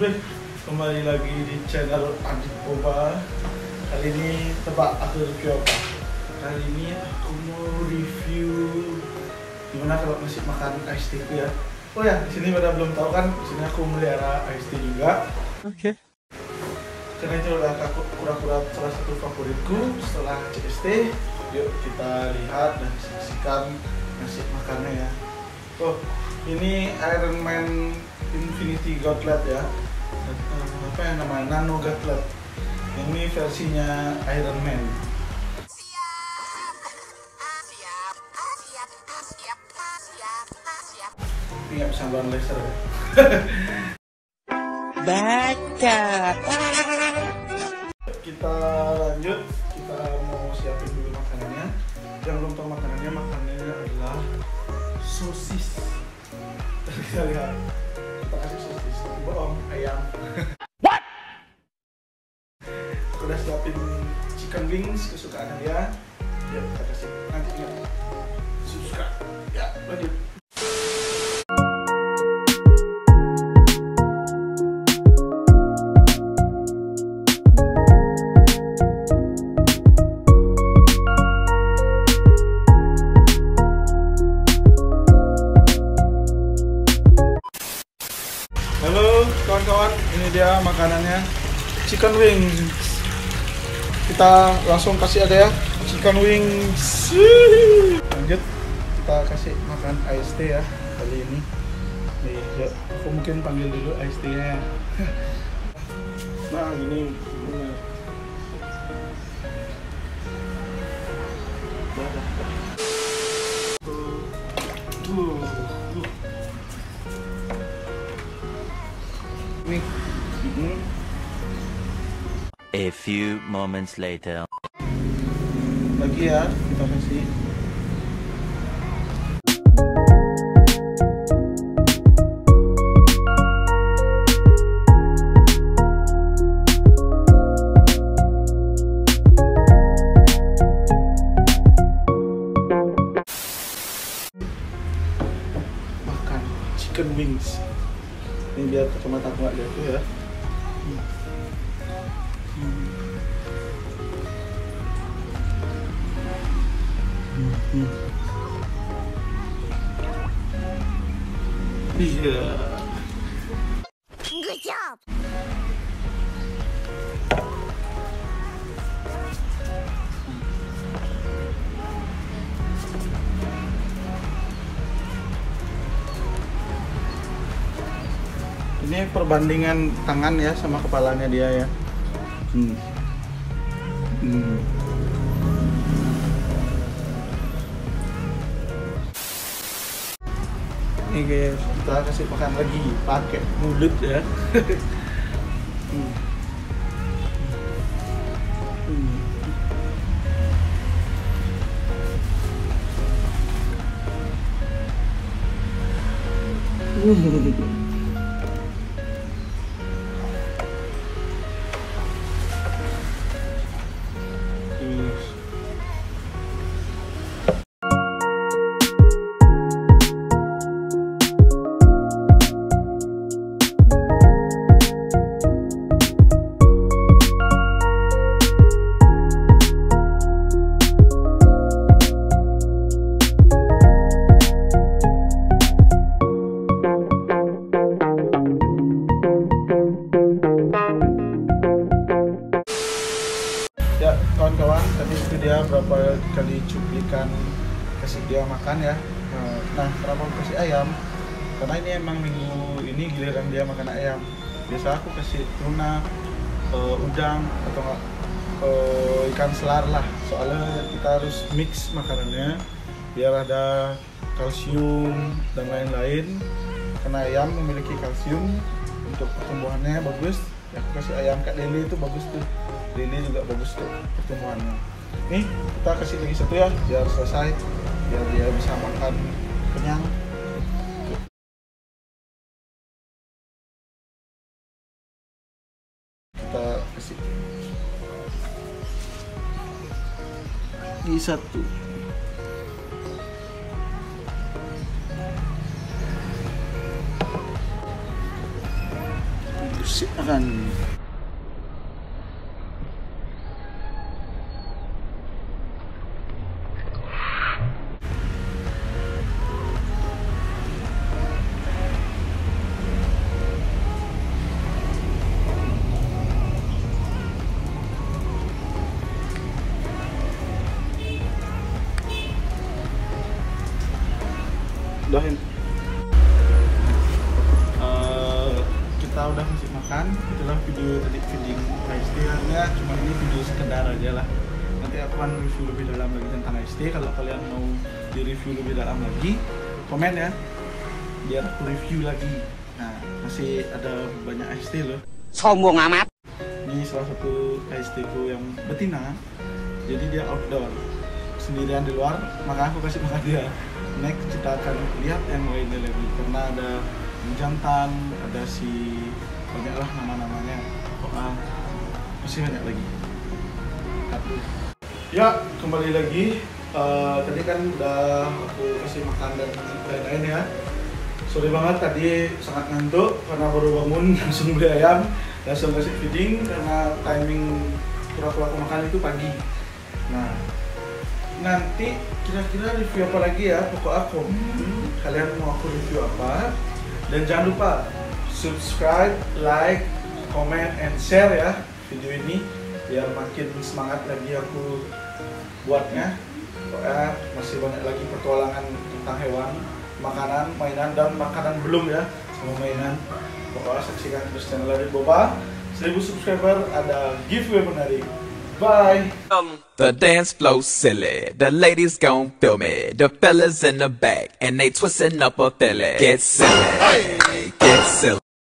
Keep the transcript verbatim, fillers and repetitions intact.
Baik, kembali lagi di channel Adit Boba. Kali ini tebak aku review apa? Kali ini aku mau review gimana kalau ngasih makan ice tea ya. Oh ya, di sini pada belum tahu kan, di sini aku melihara ice tea juga. Oke. Okay. Karena itu adalah aku kura-kura salah satu favoritku setelah C S T. Yuk kita lihat dan saksikan ngasih makannya ya. Oh, ini Iron Man Infinity Gauntlet ya. Apa yang namanya Nano Gauntlet. Ini versinya Iron Man. Ini nggak bisa lawan laser ya. Baca. Kita lanjut, kita mau siapin dulu makanannya. Yang belum tahu makanannya, makanannya adalah sosis. Kita lihat, kita kasih sosis, bohong, ayam. What? Udah siapin chicken wings kesukaan dia. Ya kita kasih, nanti ingat suka. Ya lanjut. Halo kawan-kawan, ini dia makanannya, chicken wings. Kita langsung kasih aja ya, chicken wings. Lanjut, kita kasih makan ice tea ya kali ini. Nih, ya, aku mungkin panggil dulu ice tea-nya. Nah, gini. Tuh, tuh. A few moments later. Lagi ya, kita kasih. Makan chicken wings. Ini biar kacamata aku nggak lihat tuh ya. Hmm. Hmm. Hmm. Iya. Good job. Ini perbandingan tangan ya sama kepalanya dia ya. Hmm. Hmm. Ini guys, kita kasih makan lagi pakai mulut ya. Hmm. Hmm. Ya kawan-kawan, tadi itu dia berapa kali cuplikan kasih dia makan ya. Nah, kenapa aku kasih ayam? Karena ini emang minggu ini giliran dia makan ayam. Biasa aku kasih tuna, uh, udang atau enggak uh, ikan selar lah. Soalnya kita harus mix makanannya biar ada kalsium dan lain-lain. Karena ayam memiliki kalsium untuk pertumbuhannya bagus. Ya, aku kasih ayam Kak Lele itu bagus tuh. Lele juga bagus tuh pertumbuhannya. Nih kita kasih lagi satu ya biar selesai, biar dia bisa makan kenyang. Kita kasih lagi satu. makan. Udahin. Uh, kita udah kasih makan. Itulah video tadi feeding ice tea. Ya, cuma ini video sekedar aja lah. Nanti aku akan review lebih dalam lagi tentang ice tea. Kalau kalian mau di review lebih dalam lagi, komen ya, biar aku review lagi. Nah, masih ada banyak ice tea loh. Sombong amat. Ini salah satu ice tea ku yang betina. Jadi dia outdoor, sendirian di luar, maka aku kasih makan dia. Next kita akan lihat yang lainnya lagi, karena ada jantan, ada si banyaklah nama-namanya, oh, masih banyak lagi. Satu. Ya, kembali lagi. Uh, tadi kan udah aku kasih makan dan lain-lain ya. Sorry banget tadi sangat ngantuk karena baru bangun langsung beli ayam, langsung kasih feeding karena timing kura-kura aku makan itu pagi. Nah, nanti kira-kira review apa lagi ya, pokok aku hmm, kalian mau aku review apa, dan jangan lupa subscribe, like, comment, and share ya video ini biar makin semangat lagi aku buatnya. Pokoknya masih banyak lagi petualangan tentang hewan, makanan, mainan, dan makanan belum ya sama mainan. Pokoknya saksikan terus channel dari Boba. seribu subscriber ada giveaway menarik. Bye. Um, the dance flow silly, the ladies gon' feel me, the fellas in the back, and they twisting up a filly. Get silly, get silly.